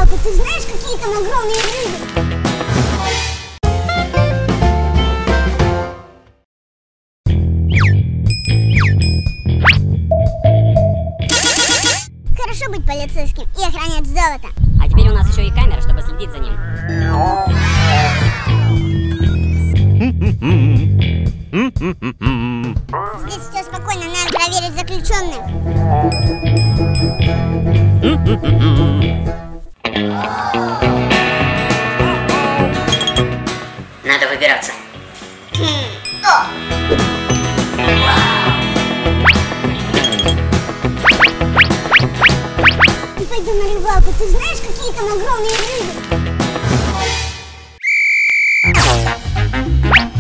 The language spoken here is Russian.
рыбалку. Ты знаешь, какие там огромные рыбы? Хорошо быть полицейским и охранять золото. А теперь у нас еще и камера, чтобы следить за ним. Здесь все спокойно, надо проверить заключенных. Надо выбираться. Пойдем на рыбалку. Ты знаешь, какие там огромные рыбы?